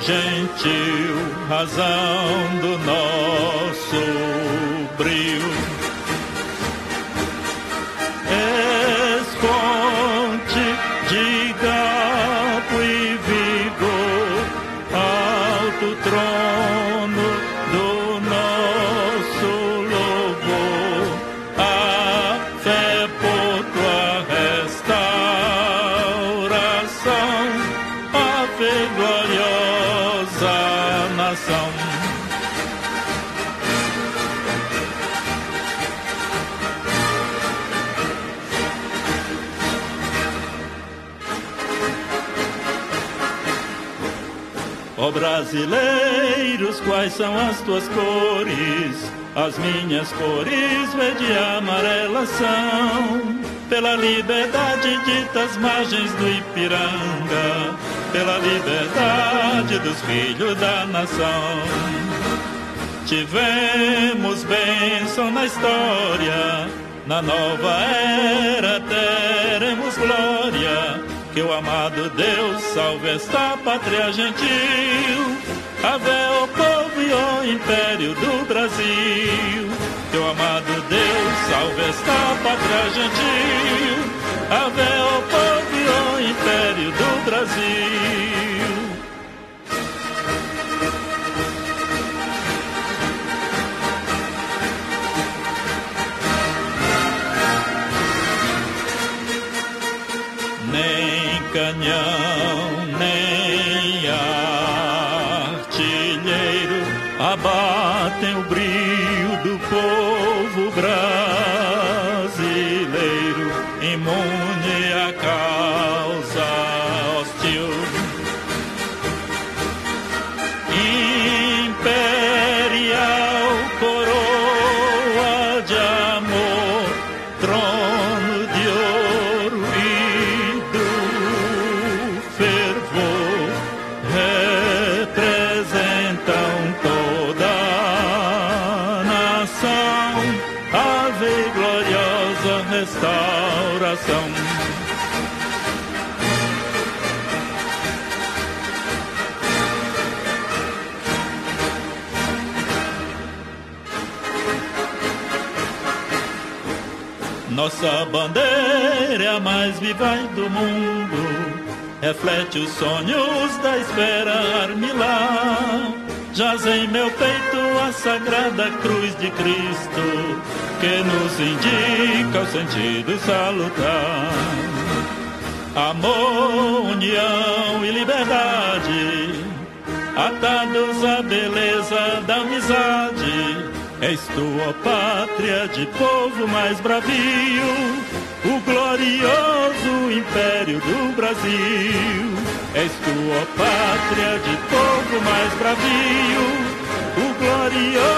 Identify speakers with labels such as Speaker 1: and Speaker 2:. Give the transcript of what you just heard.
Speaker 1: gentil, razão do nosso brio. És fonte de gado e vigor, alto trono do nosso louvor, a fé por tua restauração, a fé gloriosa nação. Ó brasileiros, quais são as tuas cores? As minhas cores verde e amarela são. Pela liberdade ditas margens do Ipiranga, pela liberdade dos filhos da nação. Tivemos bênção na história, na nova era teremos glória. Que o amado Deus salve esta pátria gentil. Ave o povo e o império do Brasil. Que o amado Deus salve esta pátria gentil. Ave o povo e o império do Brasil. Nem canhão, nem artilheiro abatem o brio do povo brasileiro, imune à causa hostil. Imperial coroa de amor, trono de ouro e do fervor, representam toda a nação, ave gloriosa restauração. Nossa bandeira é a mais viva do mundo, reflete os sonhos da espera armilá. Jaz em meu peito a sagrada cruz de Cristo, que nos indica o sentido salutar. Amor, união e liberdade, atados à beleza da amizade. És tu, ó pátria de povo mais bravio, o glorioso império do Brasil. És tu, ó pátria de povo mais bravio, o glorioso